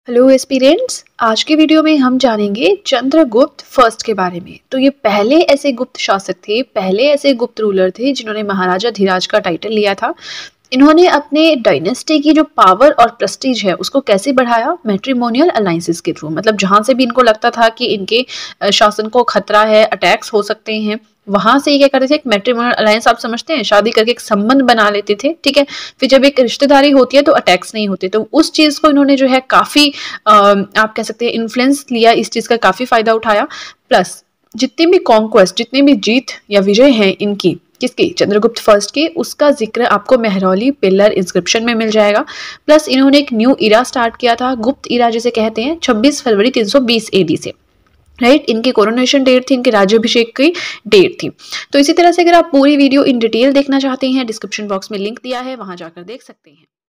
Hello aspirants, आज के video में हम जानेंगे चंद्रगुप्त फर्स्ट के बारे में। तो ये पहले ऐसे गुप्त शासक थे, पहले ऐसे गुप्त रूलर थे जिन्होंने महाराजा धीराज का टाइटल लिया था। इन्होंने अपने डायनेस्टी की जो पावर और प्रेस्टीज है उसको कैसे बढ़ाया? मैट्रिमोनियल अलायंसेस के थ्रू। मतलब जहाँ से भी इनको लगता था कि इनके शासन को खतरा है, अटैक्स हो सकते हैं, वहां से ये क्या करते थे, एक मैट्रिमोनियल अलायंस, आप समझते हैं, शादी करके एक संबंध बना लेते थे। ठीक है, फिर जब एक रिश्तेदारी होती है तो अटैक्स नहीं होते। तो उस चीज को इन्होंने जो है काफी आप कह सकते हैं इन्फ्लुएंस लिया, इस चीज का काफी फायदा उठाया। प्लस जितनी भी कॉन्क्वेस्ट, जितनी भी जीत या विजय हैं इनकी, किसकी? चंद्रगुप्त फर्स्ट की, उसका जिक्र आपको मेहरौली पिलर इंस्क्रिप्शन में मिल जाएगा। प्लस इन्होंने एक न्यू इरा स्टार्ट किया था, गुप्त इरा जिसे कहते हैं, 26 फरवरी 320 एडी से। राइट, इनकी कोरोनेशन डेट थी, इनके राज्याभिषेक की डेट थी। तो इसी तरह से अगर आप पूरी वीडियो इन डिटेल देखना चाहते हैं, डिस्क्रिप्शन बॉक्स में लिंक दिया है, वहां जाकर देख सकते हैं।